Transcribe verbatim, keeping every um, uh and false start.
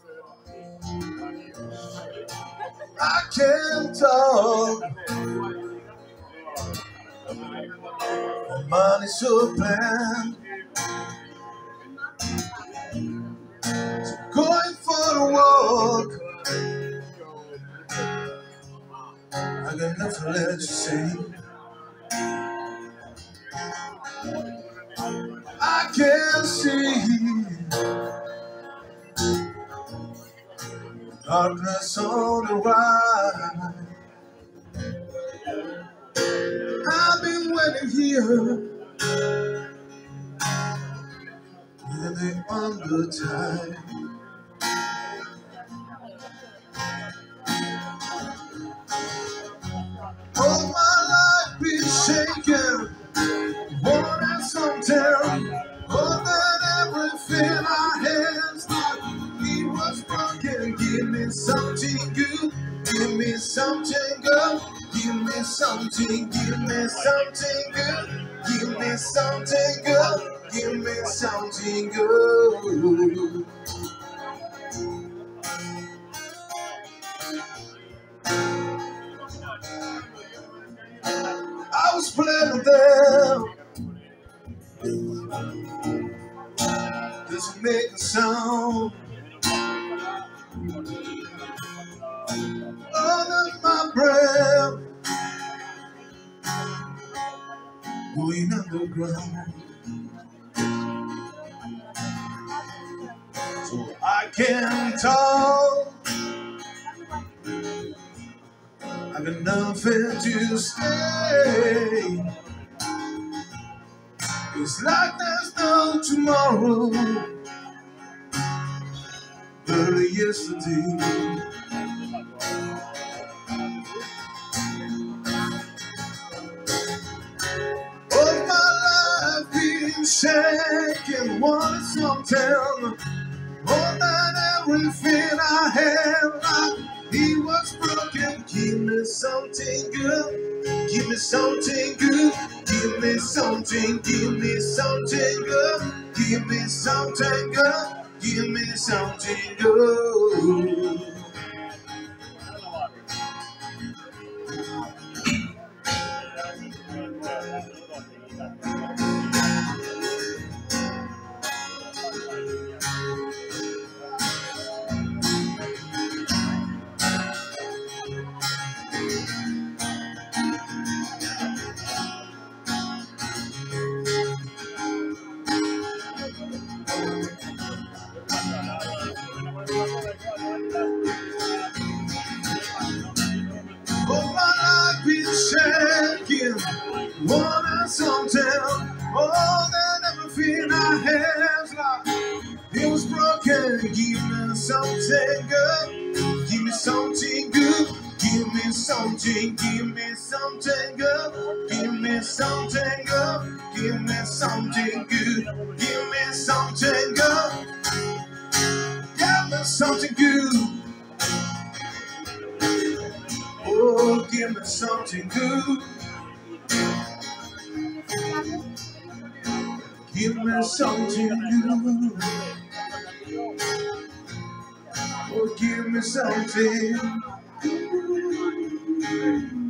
I can't talk. My mind is so bland. So going for a walk. I got nothing left to say. I can see darkness on the rise. I've been waiting here in the undertide. All my life been shaken, worn and something. More than everything I had, like he was broken. Give me something good, give me something good, give me something, give me something good, give me something good, give me something good. I was playing them. Doesn't make a sound. Under my breath, going underground. So I can talk. I got nothing to say. It's like there's no tomorrow. Early yesterday. All my life been shaking, wanted something more than everything I had. Like he was broken. Give me something good, give me something good, give me something, give me something good, give me something good, give me something good. Oh, my life is shaking, wanting something more than everything I have. Like it was broken. Give me something good, give me something good, give me something, give me something good, give me something good, give me something good, give me something good, give me something good. Oh, give me something good. Give me something good. Oh, give me something good.